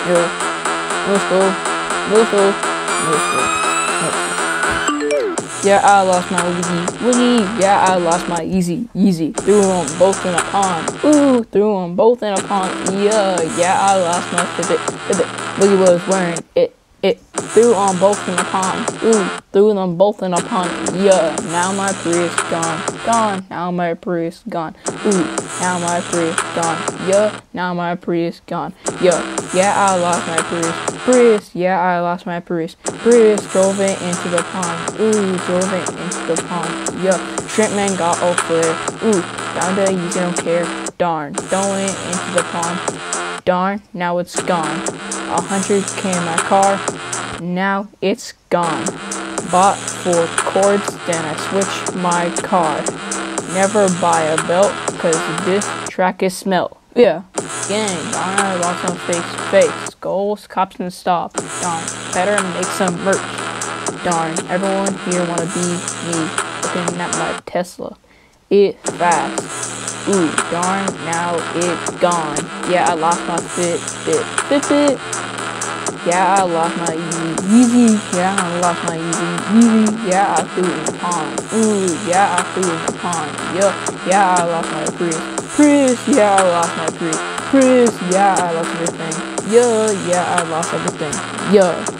Yo. Middle school. Middle school. Middle school. Yeah, I lost my Woogie. Yeah, I lost my Easy. Threw them both in a pond. Ooh, threw them both in a pond. Yeah, I lost my Fitbit. Woogie was wearing it. Threw them both in a pond. Ooh, threw them both in a pond. Yeah, now my Prius gone. Now my Prius gone. Ooh, now my Prius gone. Yeah, now my Prius gone. Yeah, I lost my Prius. Yeah, I lost my Prius. Drove it into the pond. Ooh, drove it into the pond. Yeah, Shrimp Man got all flare. Ooh, found it, you don't care. Darn, throwing it into the pond. Darn, now it's gone. 100K in my car. Now it's gone. Bought 4 cords, then I switched my car. Never buy a belt, cause this track is smelt. Yeah. Gang, darn, I lost some face. Goals, cops, and stop. Darn, better make some merch. Darn, everyone here wanna be me. Looking at my Tesla. It fast. Ooh, darn, now it's gone. Yeah, I lost my Fitbit. Yeah, I lost my Easy. Yeah, I lost my Easy. Yeah, I threw it in the pond. Ooh, yeah, I threw it in the pond. Yeah, I lost my Prius. Yeah, I lost my Prius. Yeah, I lost everything. Yeah, I lost everything. Yeah.